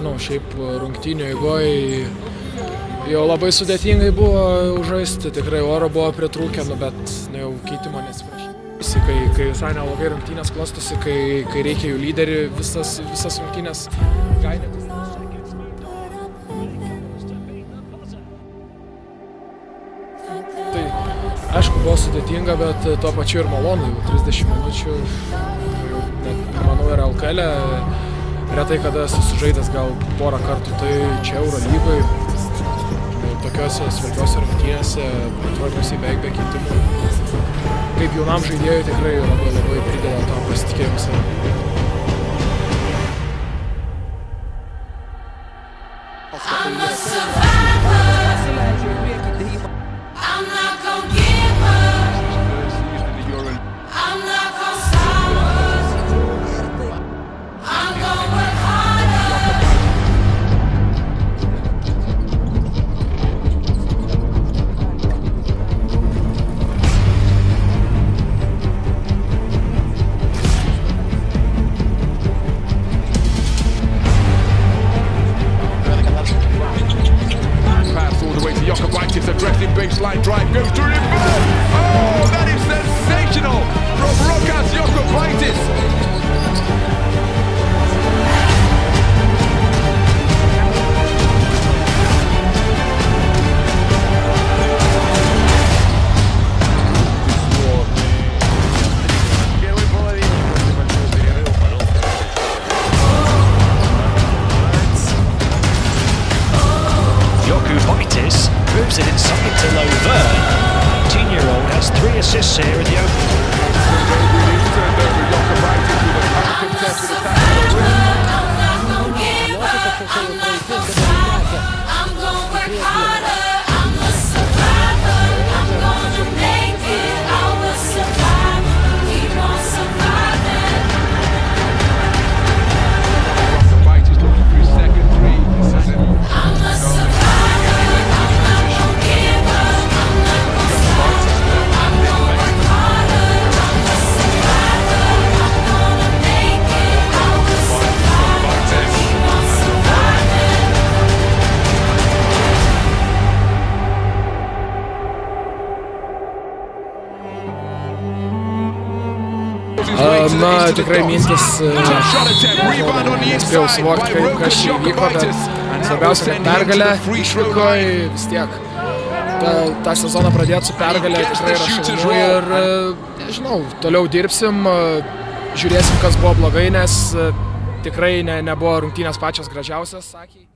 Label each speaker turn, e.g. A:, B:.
A: nežinau, šiaip rungtynių eigoje jau labai sudėtingai buvo užžaisti, tikrai oro buvo pritrūkę, bet jau keitimo nesiprašė. Kai visai neblogai rungtynės klostosi, kai reikia jų lyderį, visas rungtynės gainėtis. Tai aišku buvo sudėtinga, bet tuo pačiu ir malonu, jau 30 minučių, jau net, manau, ir LKL retai kada esu sužaidęs gal porą kartų, tai čia Eurolygoje, tokiuose svarbiuose rungtynėse, atvarkiausi beveik be keitimų. Kaip jaunam žaidėjui tikrai labai prideda tą pasitikėjimą savimi.
B: Jokubaitis addressing baseline drive, goes to reverse. Oh, that is sensational from Rokas Jokubaitis.
C: Jokubaitis moves it inside to Lovern. 18-year-old has 3 assists here in the
A: Na, tikrai mintis, nespėjau suvokti, kas čia įvyko, bet svarbiausia, kad pergalė išvykoje vis tiek. Ta sezoną pradėti su pergalė tikrai yra šaunu ir, nežinau, toliau dirbsim, žiūrėsim, kas buvo blogai, nes tikrai nebuvo rungtynės pačios gražiausias, sakė.